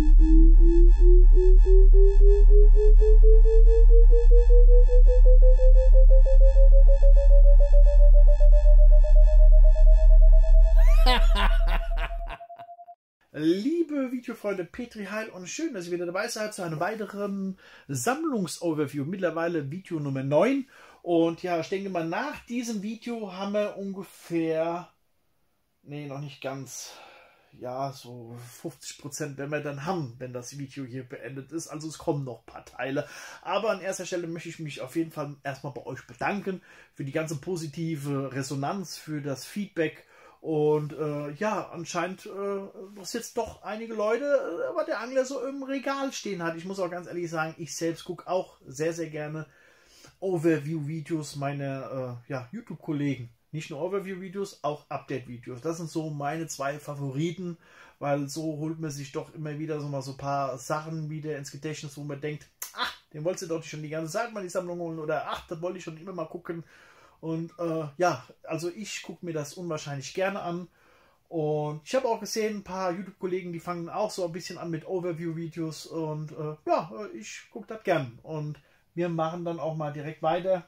Liebe Videofreunde, Petri Heil und schön, dass ihr wieder dabei seid zu einem weiteren Sammlungsoverview. Mittlerweile Video Nummer 9. Und ja, ich denke mal, nach diesem Video haben wir ungefähr, nee, noch nicht ganz, ja, so 50% werden wir dann haben, wenn das Video hier beendet ist. Also es kommen noch ein paar Teile. Aber an erster Stelle möchte ich mich auf jeden Fall erstmal bei euch bedanken für die ganze positive Resonanz, für das Feedback. Und ja, anscheinend was jetzt doch einige Leute, aber der Angler so im Regal stehen hat. Ich muss auch ganz ehrlich sagen, ich selbst gucke auch sehr, sehr gerne Overview-Videos meiner ja, YouTube-Kollegen. Nicht nur Overview-Videos, auch Update-Videos. Das sind so meine zwei Favoriten, weil so holt man sich doch immer wieder so mal so ein paar Sachen wieder ins Gedächtnis, wo man denkt, ach, den wolltest du doch schon die ganze Zeit mal die Sammlung holen oder ach, das wollte ich schon immer mal gucken. Und ja, also ich gucke mir das unwahrscheinlich gerne an. Und ich habe auch gesehen, ein paar YouTube-Kollegen, die fangen auch so ein bisschen an mit Overview-Videos. Und ja, ich gucke das gern. Und wir machen dann auch mal direkt weiter.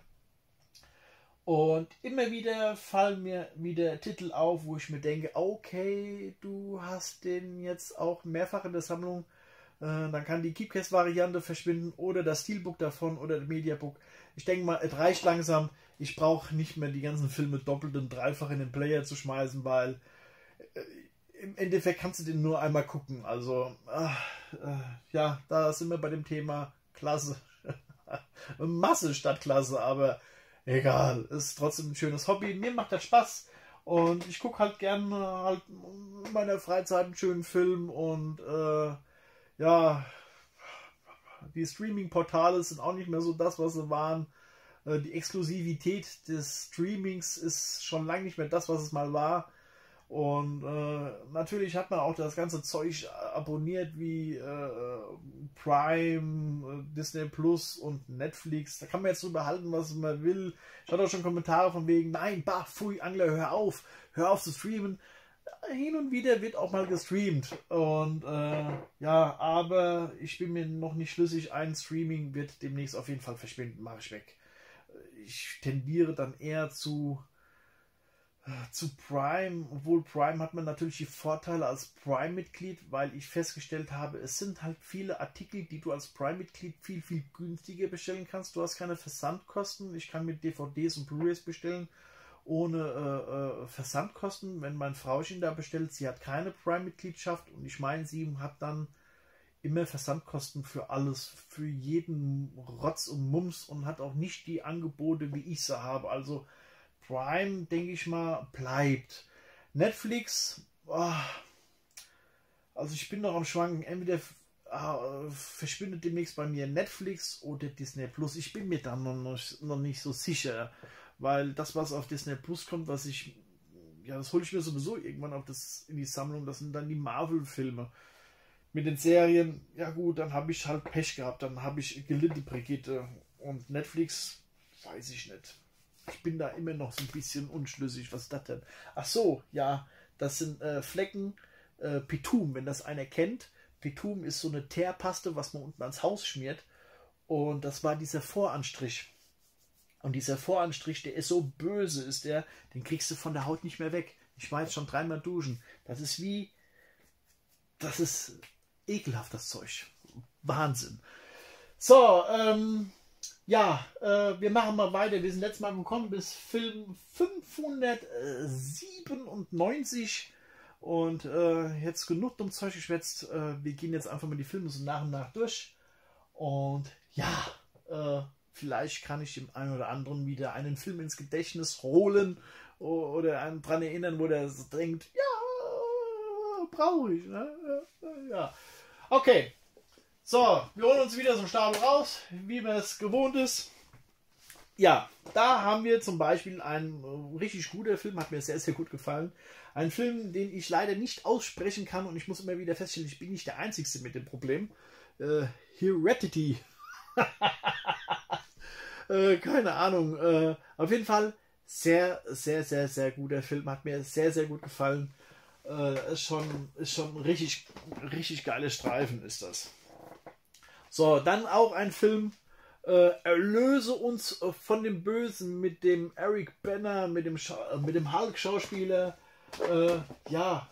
Und immer wieder fallen mir wieder Titel auf, wo ich mir denke, okay, du hast den jetzt auch mehrfach in der Sammlung. Dann kann die Keepcase-Variante verschwinden oder das Steelbook davon oder das Mediabook. Ich denke mal, es reicht langsam. Ich brauche nicht mehr die ganzen Filme doppelt und dreifach in den Player zu schmeißen, weil im Endeffekt kannst du den nur einmal gucken. Also, ja, da sind wir bei dem Thema Klasse. Masse statt Klasse, aber egal. Ist trotzdem ein schönes Hobby. Mir macht das Spaß. Und ich gucke halt gerne halt in meiner Freizeit einen schönen Film und ja, die Streaming-Portale sind auch nicht mehr so das, was sie waren. Die Exklusivität des Streamings ist schon lange nicht mehr das, was es mal war. Und natürlich hat man auch das ganze Zeug abonniert wie Prime, Disney Plus und Netflix. Da kann man jetzt drüber halten, was man will. Ich hatte auch schon Kommentare von wegen, nein, bah, pfui, Angler, hör auf zu streamen. Hin und wieder wird auch mal gestreamt. Und ja, aber ich bin mir noch nicht schlüssig, ein Streaming wird demnächst auf jeden Fall verschwinden, mache ich weg. Ich tendiere dann eher zu Prime, obwohl Prime hat man natürlich die Vorteile als Prime-Mitglied, weil ich festgestellt habe, es sind halt viele Artikel, die du als Prime-Mitglied viel, viel günstiger bestellen kannst. Du hast keine Versandkosten. Ich kann mit DVDs und Blu-rays bestellen ohne Versandkosten. Wenn mein Frauchen da bestellt, sie hat keine Prime-Mitgliedschaft und ich meine, sie hat dann immer Versandkosten für alles, für jeden Rotz und Mums und hat auch nicht die Angebote, wie ich sie habe. Also Prime, denke ich mal, bleibt. Netflix, oh, also ich bin noch am Schwanken, entweder verschwindet demnächst bei mir Netflix oder Disney Plus. Ich bin mir da noch nicht so sicher, weil das, was auf Disney Plus kommt, was ich, ja, das hole ich mir sowieso irgendwann auf in die Sammlung, das sind dann die Marvel-Filme. Mit den Serien, ja gut, dann habe ich halt Pech gehabt, dann habe ich gelinde Brigitte und Netflix, weiß ich nicht. Ich bin da immer noch so ein bisschen unschlüssig, was ist das denn? Ach so, ja, das sind Flecken, Pitum, wenn das einer kennt. Pitum ist so eine Teerpaste, was man unten ans Haus schmiert. Und das war dieser Voranstrich. Und dieser Voranstrich, der ist so böse, den kriegst du von der Haut nicht mehr weg. Ich war jetzt schon 3-mal duschen. Das ist ekelhaft, das Zeug. Wahnsinn. So, ja, wir machen mal weiter. Wir sind letztes Mal gekommen bis Film 597 und jetzt genug dumm Zeug geschwätzt. Wir gehen jetzt einfach mal die Filme so nach und nach durch und ja, vielleicht kann ich dem einen oder anderen wieder einen Film ins Gedächtnis holen oder einen dran erinnern, wo der so denkt, ja, brauche ich, ne? Ja. Okay. So, wir holen uns wieder so einen Stapel raus, wie man es gewohnt ist. Ja, da haben wir zum Beispiel einen richtig guter Film, hat mir sehr, sehr gut gefallen. Ein Film, den ich leider nicht aussprechen kann und ich muss immer wieder feststellen, ich bin nicht der Einzige mit dem Problem. Heredity. Keine Ahnung. Auf jeden Fall sehr, sehr, sehr, sehr guter Film, hat mir sehr, sehr gut gefallen. Ist schon richtig, richtig geile Streifen ist das. So, dann auch ein Film, Erlöse uns von dem Bösen mit dem Eric Banner, mit dem Hulk-Schauspieler. Ja,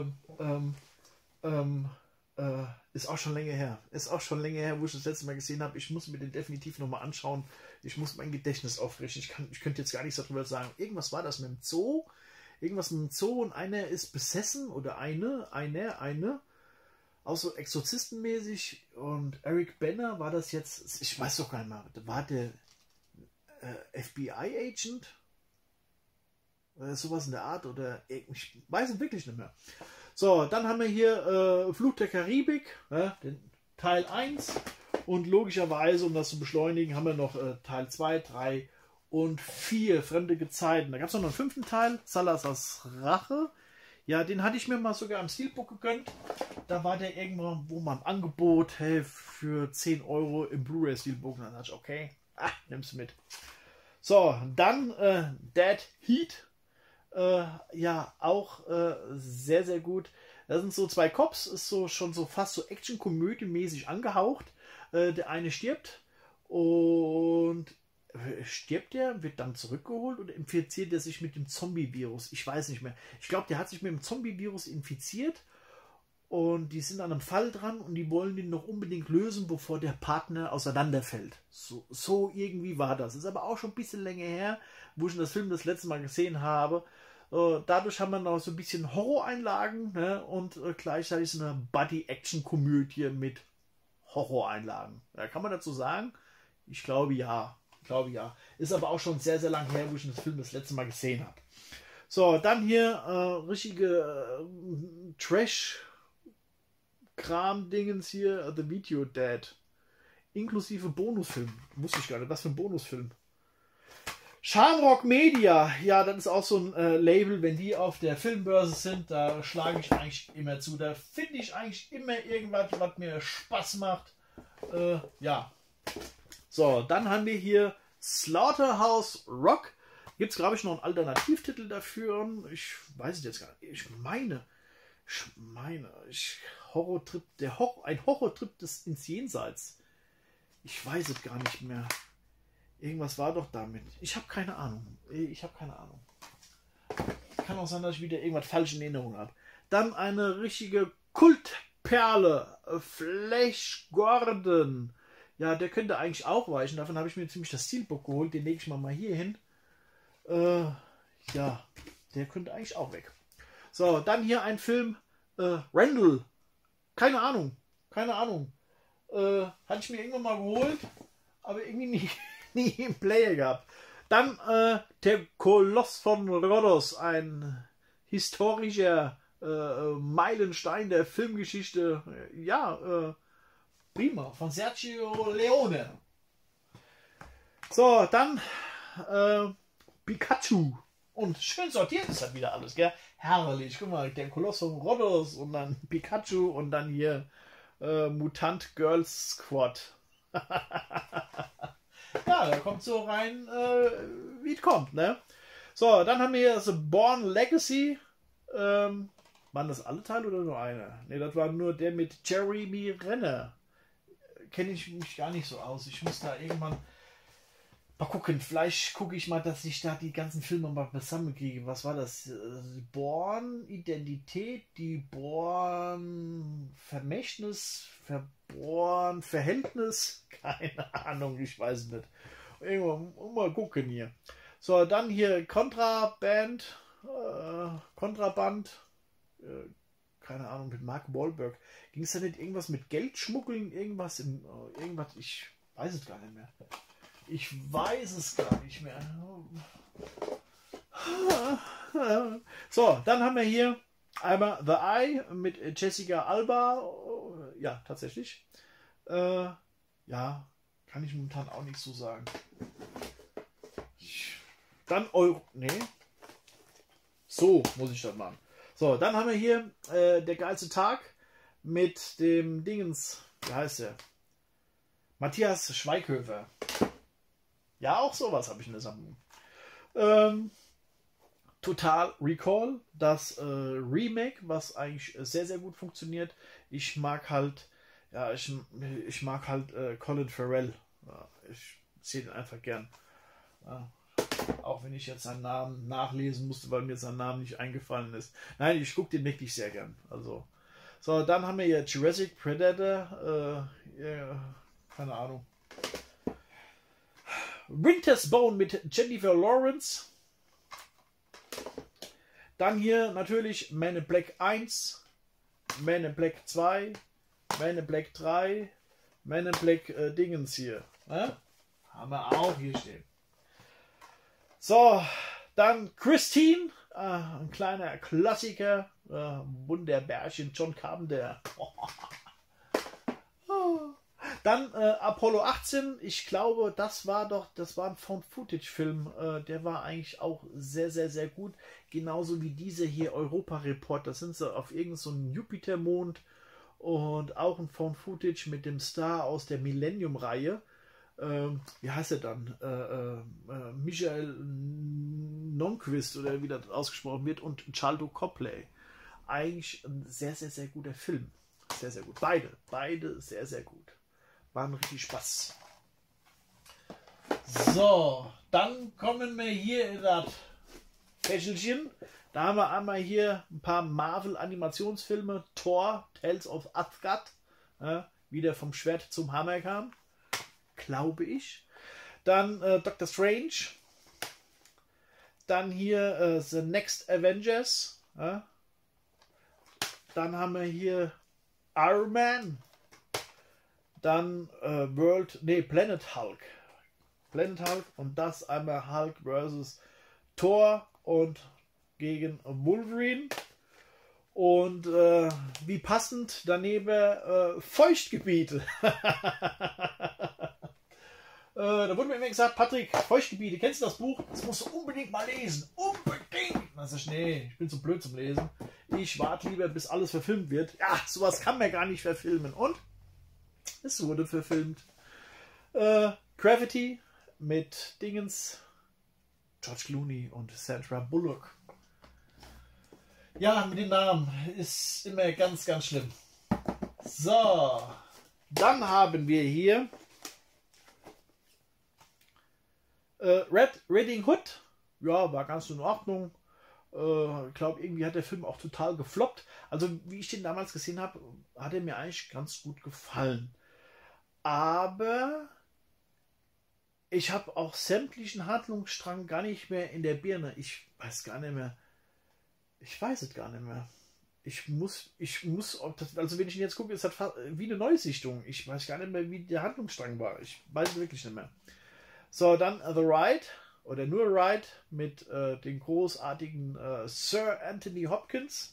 ist auch schon länger her. Ist auch schon länger her, wo ich das letzte Mal gesehen habe. Ich muss mir den definitiv nochmal anschauen. Ich muss mein Gedächtnis auffrischen. Ich könnte jetzt gar nichts darüber sagen. Irgendwas war das mit dem Zoo. Irgendwas mit dem Zoo und einer ist besessen oder eine. Auch so exorzistenmäßig. Und Eric Banner war das jetzt, ich weiß doch gar nicht mehr, war der FBI-Agent? Oder sowas in der Art? Oder ich weiß es wirklich nicht mehr. So, dann haben wir hier Fluch der Karibik, den Teil 1. Und logischerweise, um das zu beschleunigen, haben wir noch Teil 2, 3 und 4, Fremde Gezeiten. Da gab es noch einen 5. Teil, Salazars Rache. Ja, den hatte ich mir mal sogar am Steelbook gegönnt. Da war der irgendwann, wo man im Angebot, hey, für 10 Euro im Blu-ray Steelbook. Und dann dachte ich, okay, nimm's mit. So, dann Dead Heat. Ja, auch sehr, sehr gut. Das sind so 2 Cops, ist so schon so fast so Action-Komödie-mäßig angehaucht. Der eine stirbt und stirbt er, wird dann zurückgeholt und infiziert er sich mit dem Zombie-Virus. Ich weiß nicht mehr. Ich glaube, der hat sich mit dem Zombie-Virus infiziert und die sind an einem Fall dran und die wollen ihn noch unbedingt lösen, bevor der Partner auseinanderfällt. So irgendwie war das. Ist aber auch schon ein bisschen länger her, wo ich das Film das letzte Mal gesehen habe. Dadurch haben wir noch so ein bisschen Horroreinlagen, ne? Und gleichzeitig so eine Buddy-Action-Komödie mit Horroreinlagen. Ja, kann man dazu sagen? Ich glaube ja. Ist aber auch schon sehr, sehr lang her, wo ich das Film das letzte Mal gesehen habe. So, dann hier richtige Trash-Kram-Dingens hier, The Video Dead. Inklusive Bonusfilm. Wusste ich gar nicht, was für ein Bonusfilm. Shamrock Media, ja, das ist auch so ein Label, wenn die auf der Filmbörse sind, da schlage ich eigentlich immer zu. Da finde ich eigentlich immer irgendwas, was mir Spaß macht. Ja. So, dann haben wir hier Slaughterhouse Rock. Gibt es, glaube ich, noch einen Alternativtitel dafür? Ich weiß es jetzt gar nicht. Ich meine, ein Horrortrip ins Jenseits. Ich weiß es gar nicht mehr. Irgendwas war doch damit. Ich habe keine Ahnung. Kann auch sein, dass ich wieder irgendwas falsch in Erinnerung habe. Dann eine richtige Kultperle. Flash Gordon. Ja, der könnte eigentlich auch weichen. Davon habe ich mir ziemlich das Steelbook geholt. Den lege ich mal hier hin. Ja, der könnte eigentlich auch weg. So, dann hier ein Film. Randall. Keine Ahnung. Hatte ich mir irgendwann mal geholt. Aber irgendwie nie im Player gehabt. Dann der Koloss von Rhodos. Ein historischer Meilenstein der Filmgeschichte. Ja, prima. Von Sergio Leone. So, dann Pikachu. Und schön sortiert ist das wieder alles, gell? Herrlich. Guck mal, der Koloss von Rhodos und dann Pikachu und dann hier Mutant Girls Squad. Ja, da kommt so rein, wie es kommt, ne? So, dann haben wir hier das Born Legacy. Waren das alle Teile oder nur einer? Ne, das war nur der mit Jeremy Renner. Kenne ich mich gar nicht so aus. Ich muss da irgendwann mal gucken. Vielleicht gucke ich mal, dass ich da die ganzen Filme mal zusammenkriege. Was war das? Born Identität, die Born Vermächtnis, Verborn Verhältnis. Keine Ahnung, ich weiß es nicht. Irgendwann mal gucken hier. So, dann hier Kontraband. Keine Ahnung, mit Mark Wahlberg. Ging es da nicht irgendwas mit Geldschmuggeln? Irgendwas, ich weiß es gar nicht mehr. So, dann haben wir hier einmal The Eye mit Jessica Alba. Ja, tatsächlich. Ja, kann ich momentan auch nichts so sagen. Dann so muss ich das machen. So, dann haben wir hier der geilste Tag mit dem Dingens. Wie heißt der? Matthias Schweighöfer. Ja, auch sowas habe ich in der Sammlung. Total Recall, das Remake, was eigentlich sehr, sehr gut funktioniert. Ich mag halt, ja, ich mag halt Colin Farrell. Ja, ich sehe den einfach gern. Ja, auch wenn ich jetzt seinen Namen nachlesen musste, weil mir sein Name nicht eingefallen ist. Nein, ich gucke den wirklich sehr gern. Also, so, dann haben wir hier Jurassic Predator. Ja, keine Ahnung. Winter's Bone mit Jennifer Lawrence. Dann hier natürlich Man in Black 1, Man in Black 2, Man in Black 3, Man in Black Dingens hier. Haben wir auch hier stehen. So, dann Christine, ein kleiner Klassiker, Wunderbärchen, John Carpenter. Dann Apollo 18, ich glaube, das war ein Found-Footage-Film, der war eigentlich auch sehr, sehr, sehr gut. Genauso wie diese hier, Europa-Report, da sind sie auf irgendeinem so Jupitermond und auch ein Found-Footage mit dem Star aus der Millennium-Reihe. Wie heißt er dann? Michael Nonquist oder wie das ausgesprochen wird und Charlton Copley. Eigentlich ein sehr, sehr, sehr guter Film. Sehr, sehr gut. Beide sehr, sehr gut. Waren richtig Spaß. So, dann kommen wir hier in das Fächelchen. Da haben wir einmal hier ein paar Marvel-Animationsfilme. Thor, Tales of Asgard. Wie der vom Schwert zum Hammer kam. Glaube ich. Dann Doctor Strange. Dann hier The Next Avengers. Dann haben wir hier Iron Man. Dann Planet Hulk. Planet Hulk und das einmal Hulk versus Thor und gegen Wolverine. Und wie passend daneben Feuchtgebiete. Da wurde mir immer gesagt, Patrick, Feuchtgebiete, kennst du das Buch? Das musst du unbedingt mal lesen. Unbedingt! Dann sag ich, nee, ich bin zu blöd zum Lesen. Ich warte lieber, bis alles verfilmt wird. Ja, sowas kann man gar nicht verfilmen. Und es wurde verfilmt. Gravity mit Dingens, George Clooney und Sandra Bullock. Ja, mit den Namen ist immer ganz, ganz schlimm. So, dann haben wir hier Red Riding Hood. Ja, war ganz in Ordnung. Ich glaube, irgendwie hat der Film auch total gefloppt. Also, wie ich den damals gesehen habe, hat er mir eigentlich ganz gut gefallen. Aber ich habe auch sämtlichen Handlungsstrang gar nicht mehr in der Birne. Ich weiß gar nicht mehr. Ich weiß es gar nicht mehr. Ich muss, also wenn ich ihn jetzt gucke, ist das wie eine Neusichtung. Ich weiß gar nicht mehr, wie der Handlungsstrang war. Ich weiß es wirklich nicht mehr. So, dann The Ride oder nur Ride mit dem großartigen Sir Anthony Hopkins.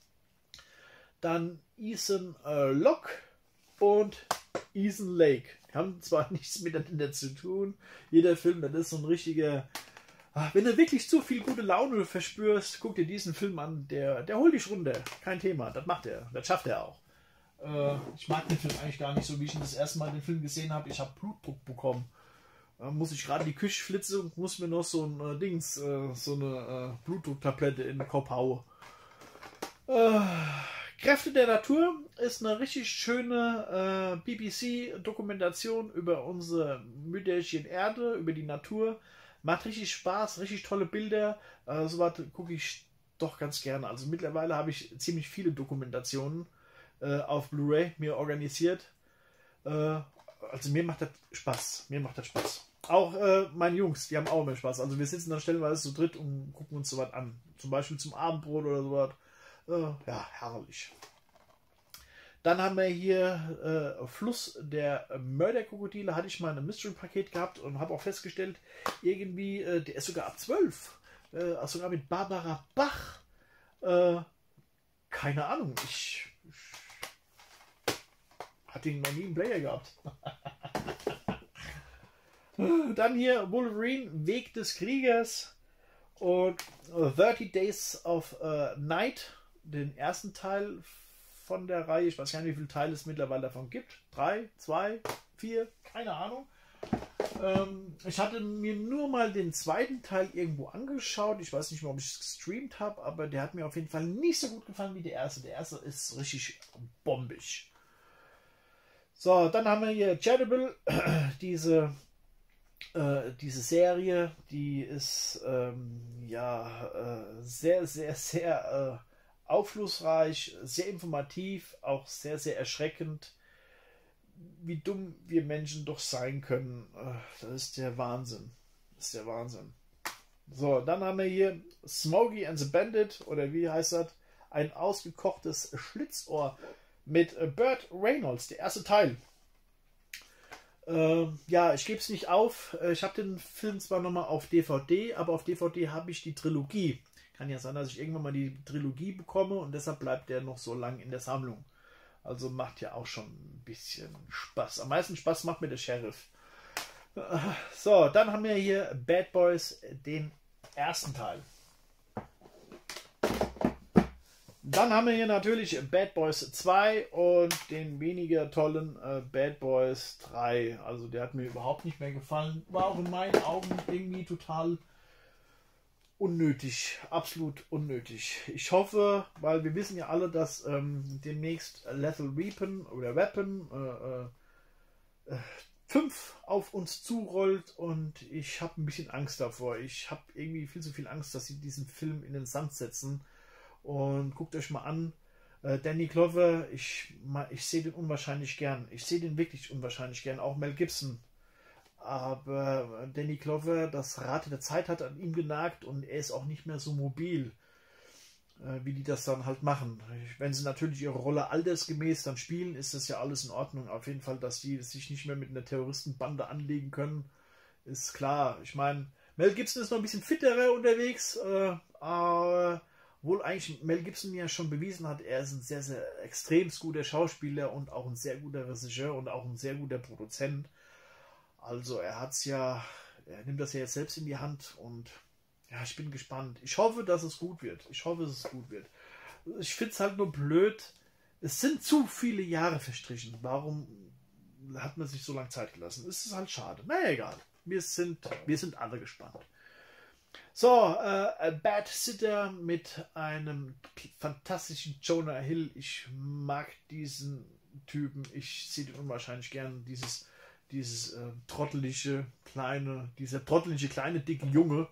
Dann Ethan Locke und Ethan Lake. Haben zwar nichts miteinander zu tun. Jeder Film, das ist so ein richtiger... Wenn du wirklich zu viel gute Laune verspürst, guck dir diesen Film an. Der holt dich runter. Kein Thema. Das macht er. Das schafft er auch. Ich mag den Film eigentlich gar nicht so, wie ich ihn das erste Mal den Film gesehen habe. Ich habe Blutdruck bekommen. Muss ich gerade in die Küche flitzen und muss mir noch so ein so eine Blutdrucktablette in den Kopf hauen. Kräfte der Natur ist eine richtig schöne BBC-Dokumentation über unsere Mütterchen Erde, über die Natur. Macht richtig Spaß, richtig tolle Bilder. Sowas gucke ich doch ganz gerne. Also mittlerweile habe ich ziemlich viele Dokumentationen auf Blu-ray mir organisiert. Also mir macht das Spaß. Mir macht das Spaß. Auch meine Jungs, die haben auch immer Spaß. Also wir sitzen dann stellenweise zu dritt und gucken uns sowas an. Zum Beispiel zum Abendbrot oder sowas. Ja, herrlich. Dann haben wir hier Fluss der Mörderkrokodile. Hatte ich mal ein Mystery-Paket gehabt und habe auch festgestellt, irgendwie, der ist sogar ab 12. Sogar mit Barbara Bach. Keine Ahnung. Ich hatte ihn noch nie im Player gehabt. Dann hier Wolverine, Weg des Kriegers und 30 Days of Night, den ersten Teil von der Reihe. Ich weiß gar nicht, wie viele Teile es mittlerweile davon gibt. 3, 2, 4, keine Ahnung. Ich hatte mir nur mal den zweiten Teil irgendwo angeschaut. Ich weiß nicht mehr, ob ich es gestreamt habe, aber der hat mir auf jeden Fall nicht so gut gefallen wie der erste. Der erste ist richtig bombig. So, dann haben wir hier Chernobyl, diese Serie, die ist sehr, sehr, sehr aufschlussreich, sehr informativ, auch sehr, sehr erschreckend, wie dumm wir Menschen doch sein können. Das ist der Wahnsinn. Das ist der Wahnsinn. So, dann haben wir hier Smokey and the Bandit, oder wie heißt das? Ein ausgekochtes Schlitzohr mit Burt Reynolds, der erste Teil. Ja, ich gebe es nicht auf. Ich habe den Film zwar nochmal auf DVD, aber auf DVD habe ich die Trilogie. Kann ja sein, dass ich irgendwann mal die Trilogie bekomme und deshalb bleibt der noch so lang in der Sammlung. Also macht ja auch schon ein bisschen Spaß. Am meisten Spaß macht mir der Sheriff. So, dann haben wir hier Bad Boys, den ersten Teil. Dann haben wir hier natürlich Bad Boys 2 und den weniger tollen Bad Boys 3. Also der hat mir überhaupt nicht mehr gefallen. War auch in meinen Augen irgendwie total unnötig. Absolut unnötig. Ich hoffe, weil wir wissen ja alle, dass demnächst Lethal Weapon 5 auf uns zurollt und ich habe ein bisschen Angst davor. Ich habe irgendwie viel zu viel Angst, dass sie diesen Film in den Sand setzen. Und guckt euch mal an, Danny Glover, ich sehe den unwahrscheinlich gern. Ich sehe den wirklich unwahrscheinlich gern, auch Mel Gibson. Aber Danny Glover, das Rad der Zeit hat an ihm genagt und er ist auch nicht mehr so mobil, wie die das dann halt machen. Wenn sie natürlich ihre Rolle altersgemäß dann spielen, ist das ja alles in Ordnung. Auf jeden Fall, dass die sich nicht mehr mit einer Terroristenbande anlegen können, ist klar. Ich meine, Mel Gibson ist noch ein bisschen fitterer unterwegs, aber obwohl eigentlich Mel Gibson ja schon bewiesen hat, er ist ein sehr, sehr extrem guter Schauspieler und auch ein sehr guter Regisseur und auch ein sehr guter Produzent. Also er nimmt das ja jetzt selbst in die Hand und ja, ich bin gespannt. Ich hoffe, dass es gut wird. Ich hoffe, dass es gut wird. Ich finde es halt nur blöd. Es sind zu viele Jahre verstrichen. Warum hat man sich so lange Zeit gelassen? Es ist halt schade. Naja, egal. Wir sind alle gespannt. So, Bad Sitter mit einem fantastischen Jonah Hill. Ich mag diesen Typen. Ich sehe den unwahrscheinlich gern. Dieser trottelige kleine dicke Junge.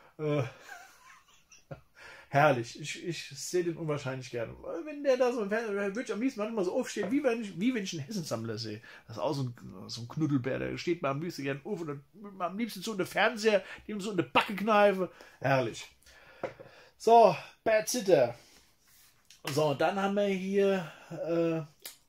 Herrlich. Ich sehe den unwahrscheinlich gerne. Wenn der da so würde ich am liebsten manchmal so aufstehen, wie wenn ich einen Hessensammler sehe. Das ist auch so ein Knuddelbär, der steht mal am liebsten gerne auf und am liebsten so eine Fernseher, dem so eine Backe kneife. Herrlich. So, Bad Sitter. So, dann haben wir hier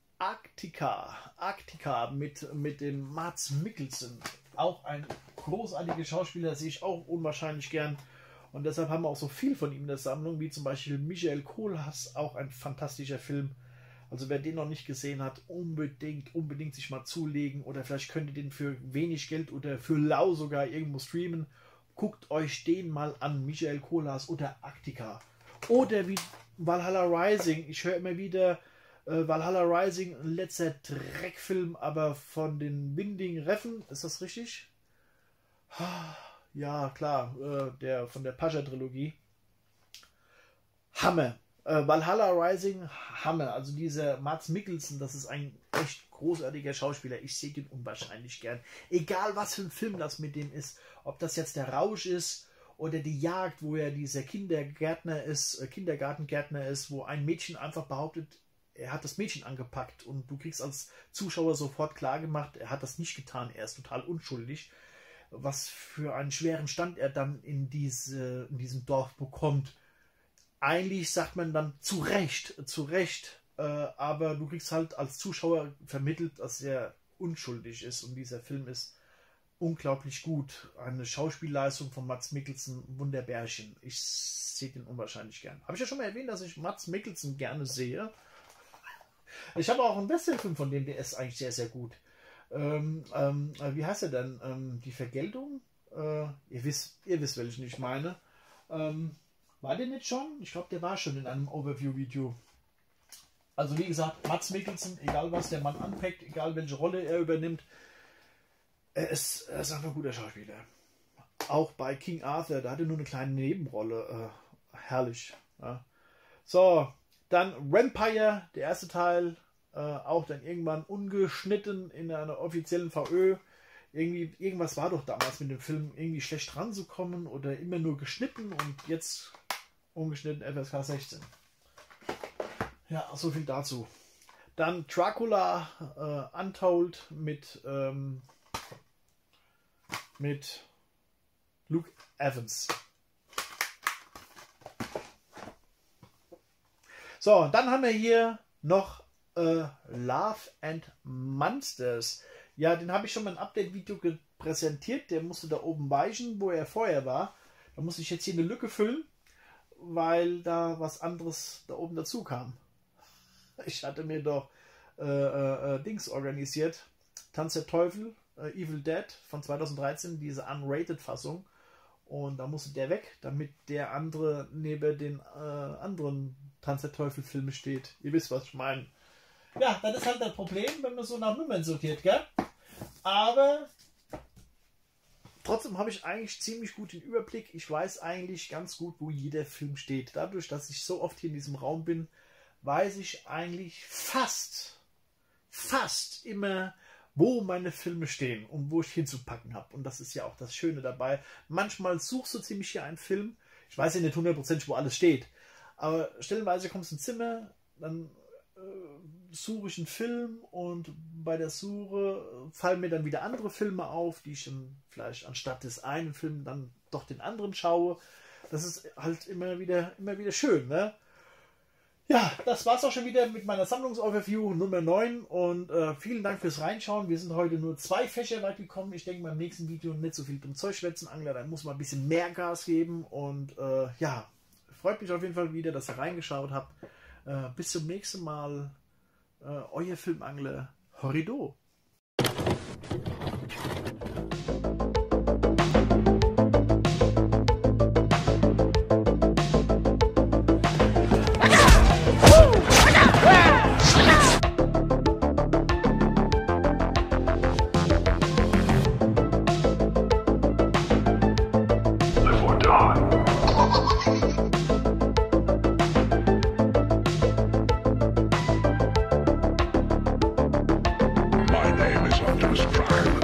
Arktika mit dem Mads Mikkelsen. Auch ein großartiger Schauspieler, sehe ich auch unwahrscheinlich gern. Und deshalb haben wir auch so viel von ihm in der Sammlung, wie zum Beispiel Michael Kohlhaas, auch ein fantastischer Film. Also wer den noch nicht gesehen hat, unbedingt sich mal zulegen. Oder vielleicht könnt ihr den für wenig Geld oder für lau sogar irgendwo streamen. Guckt euch den mal an, Michael Kohlhaas oder Arktika. Oder wie Valhalla Rising. Ich höre immer wieder, Valhalla Rising, ein letzter Dreckfilm, aber von den Winding Refn, ist das richtig? Ja, klar, der von der Pascha-Trilogie. Hammer. Valhalla Rising, Hammer. Also dieser Mads Mikkelsen, das ist ein echt großartiger Schauspieler. Ich sehe den unwahrscheinlich gern. Egal, was für ein Film das mit dem ist. Ob das jetzt der Rausch ist oder die Jagd, wo er dieser Kindergartengärtner ist, wo ein Mädchen einfach behauptet, er hat das Mädchen angepackt und du kriegst als Zuschauer sofort klar gemacht, er hat das nicht getan, er ist total unschuldig. Was für einen schweren Stand er dann in diesem Dorf bekommt. Eigentlich sagt man dann zu Recht, aber du kriegst halt als Zuschauer vermittelt, dass er unschuldig ist und dieser Film ist unglaublich gut. Eine Schauspielleistung von Mads Mikkelsen, Wunderbärchen. Ich sehe den unwahrscheinlich gern. Habe ich ja schon mal erwähnt, dass ich Mads Mikkelsen gerne sehe. Ich habe auch einen Westernfilm von dem, der ist eigentlich sehr, sehr gut. Wie heißt er denn? Die Vergeltung? Ihr wisst, welchen ich meine. War der nicht schon? Ich glaube, der war schon in einem Overview-Video. Also wie gesagt, Mads Mikkelsen, egal was der Mann anpackt, egal welche Rolle er übernimmt, Er ist einfach ein guter Schauspieler. Auch bei King Arthur, da hatte er nur eine kleine Nebenrolle. Herrlich. Ja. So, dann Vampire, der erste Teil. Auch dann irgendwann ungeschnitten in einer offiziellen VÖ. Irgendwas war doch damals mit dem Film, irgendwie schlecht ranzukommen oder immer nur geschnitten und jetzt ungeschnitten FSK 16. Ja, so viel dazu. Dann Dracula Untold mit Luke Evans. So, dann haben wir hier noch Love and Monsters. Ja, den habe ich schon mal ein Update-Video präsentiert. Der musste da oben weichen, wo er vorher war. Da muss ich jetzt hier eine Lücke füllen, weil da was anderes da oben dazu kam. Ich hatte mir doch Dings organisiert. Tanz der Teufel, Evil Dead von 2013, diese Unrated-Fassung. Und da musste der weg, damit der andere neben den anderen Tanz der Teufel-Filme steht. Ihr wisst, was ich meine. Ja, das ist halt das Problem, wenn man so nach Nummern sortiert, gell? Aber trotzdem habe ich eigentlich ziemlich gut den Überblick. Ich weiß eigentlich ganz gut, wo jeder Film steht. Dadurch, dass ich so oft hier in diesem Raum bin, weiß ich eigentlich fast immer, wo meine Filme stehen und wo ich hinzupacken habe. Und das ist ja auch das Schöne dabei. Manchmal suchst du ziemlich hier einen Film. Ich weiß ja nicht 100%, wo alles steht. Aber stellenweise kommst du ins Zimmer, dann suche ich einen Film und bei der Suche fallen mir dann wieder andere Filme auf, die ich dann vielleicht anstatt des einen Films dann doch den anderen schaue. Das ist halt immer wieder schön, ne? Ja, das war's auch schon wieder mit meiner Sammlungsoverview Nummer 9 und vielen Dank fürs Reinschauen. Wir sind heute nur 2 Fächer weit gekommen. Ich denke beim nächsten Video nicht so viel dumm Zeug schwätzen, Angler, dann muss man ein bisschen mehr Gas geben und ja, freut mich auf jeden Fall wieder, dass ihr reingeschaut habt. Bis zum nächsten Mal. Euer Filmangler Horrido. My name is Optimus Prime.